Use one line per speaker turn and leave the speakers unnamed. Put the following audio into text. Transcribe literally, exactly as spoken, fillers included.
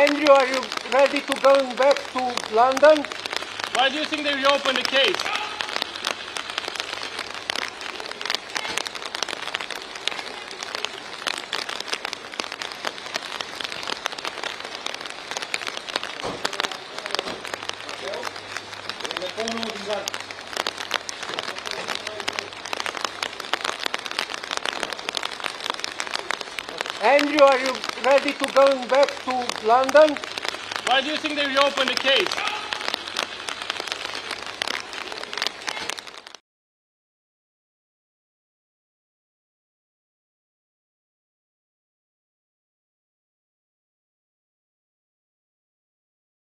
Andrew, are you ready to go back to London?
Why do you think they reopened the case?
Andrew, are you ready to go back to London?
Why do you think they reopened the case?